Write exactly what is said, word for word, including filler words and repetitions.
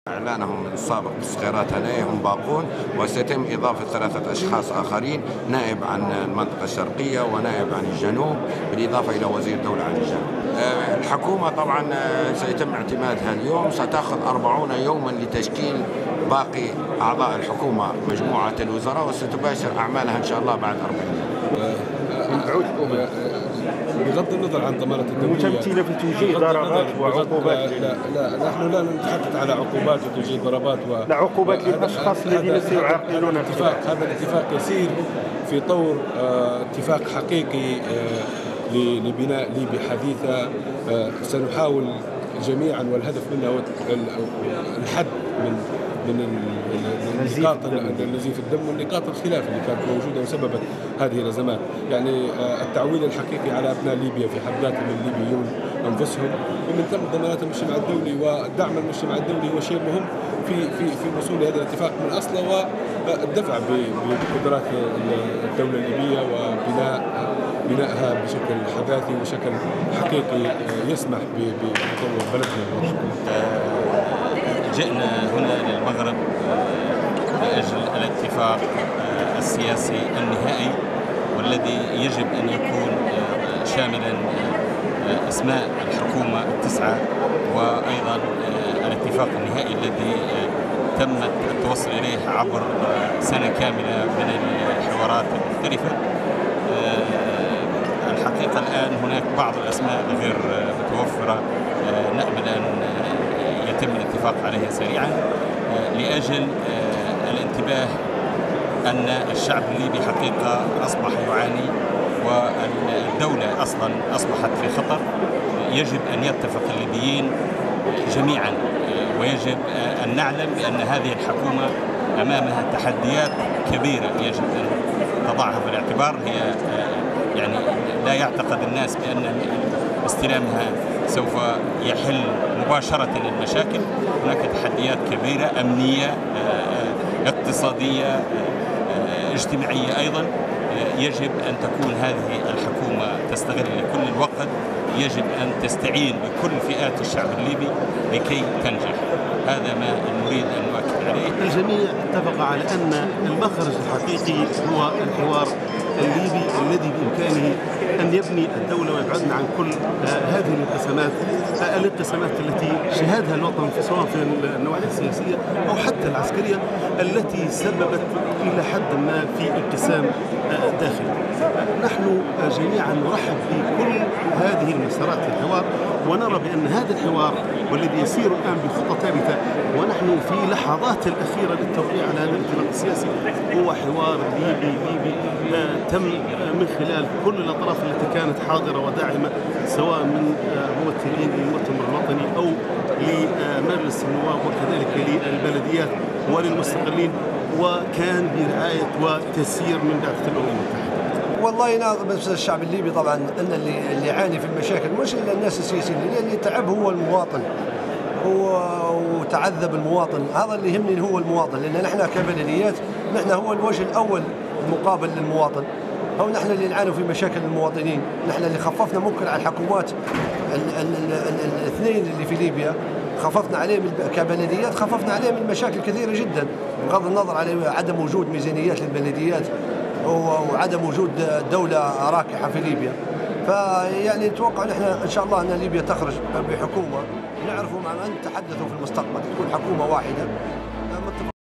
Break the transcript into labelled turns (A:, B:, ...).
A: إعلانهم السابق بالصغيرات هنا هم باقون، وسيتم إضافة ثلاثة أشخاص آخرين، نائب عن المنطقة الشرقية ونائب عن الجنوب، بالإضافة إلى وزير دولة عن الجنوب. الحكومة طبعا سيتم اعتمادها اليوم، ستأخذ أربعين يوما لتشكيل باقي أعضاء الحكومة مجموعة الوزراء، وستباشر أعمالها إن شاء الله بعد أربعين يوم.
B: بغض النظر عن ضمانة الدولية
C: متمثلة في توجيه ضربات وعقوبات.
B: لا, لا لا نحن لا نتحدث على عقوبات وتوجيه ضربات و...
C: لا عقوبات للأشخاص الذين سيعاقلون
B: الاتفاق. هذا الاتفاق يسير في طور اه اتفاق حقيقي اه لبناء ليبيا حديثة. اه سنحاول جميعا، والهدف منها هو الحد من من النقاط النزيف الدم والنقاط الخلاف اللي كانت موجوده وسببت هذه الازمات. يعني التعويل الحقيقي على ابناء ليبيا في حد ذاتهم الليبيون انفسهم، ومن ثم ضمانات المجتمع الدولي ودعم المجتمع الدولي هو شيء مهم في في في الوصول لهذا الاتفاق من اصله، والدفع بقدرات الدوله الليبيه وبناء بنائها بشكل حداثي وشكل حقيقي يسمح بتطور بلدنا.
D: جئنا هنا للمغرب لأجل الاتفاق السياسي النهائي، والذي يجب أن يكون شاملا أسماء الحكومة التسعة، وأيضا الاتفاق النهائي الذي تمت التوصل إليه عبر سنة كاملة من الحوارات المختلفة. الحقيقة الآن هناك بعض الأسماء غير متوفرة، نأمل أن يتم الاتفاق عليها سريعا لأجل الانتباه أن الشعب الليبي حقيقة أصبح يعاني، والدولة أصلا أصبحت في خطر. يجب أن يتفق الليبيين جميعا، ويجب أن نعلم بأن هذه الحكومة أمامها تحديات كبيرة يجب أن تضعها في الاعتبار. هي يعني لا يعتقد الناس بأن استلامها سوف يحل مباشرة المشاكل. هناك تحديات كبيرة أمنية، اقتصادية، اجتماعية أيضا. يجب أن تكون هذه الحكومة تستغل كل الوقت، يجب أن تستعين بكل فئات الشعب الليبي لكي تنجح. هذا ما نريد أن نؤكد عليه.
E: الجميع اتفق على أن المخرج الحقيقي هو الحوار الليبي الذي بإمكانه أن يبني الدولة ويبعدنا عن كل هذه الانقسامات الانقسامات التي شهدها الوطن سواء في النواحي السياسية أو حتى العسكرية، التي سببت إلى حد ما في انقسام داخلي. نحن جميعا نرحب بكل هذه المسارات في الحوار، ونرى بأن هذا الحوار والذي يسير الآن بخطة ثابتة ونحن في لحظات الأخيرة للتوقيع على هذا الاتفاق السياسي هو حوار ليبي ليبي تم من خلال كل الأطراف التي كانت حاضرة وداعمة، سواء من ممثلين للمؤتمر الوطني أو لمجلس النواب وكذلك للبلديات وللمستقلين، وكان برعاية وتسيير من بعثة الأمم المتحدة.
F: والله ناظر بالنسبه للشعب الليبي طبعا ان اللي اللي يعاني في المشاكل مش الناس السياسيين، اللي تعب هو المواطن، هو وتعذب المواطن. هذا اللي يهمني هو المواطن، لان نحن كبلديات نحن هو الوجه الاول المقابل للمواطن، هو نحن اللي نعاني في مشاكل المواطنين، نحن اللي خففنا ممكن على الحكومات الاثنين اللي في ليبيا، خففنا عليهم كبلديات، خففنا عليهم المشاكل كثيره جدا، بغض النظر عن عدم وجود ميزانيات للبلديات وعدم وجود دولة راكحة في ليبيا. فيعني نتوقع نحن إن شاء الله أن ليبيا تخرج بحكومة نعرفوا مع من تحدثوا في المستقبل تكون حكومة واحدة.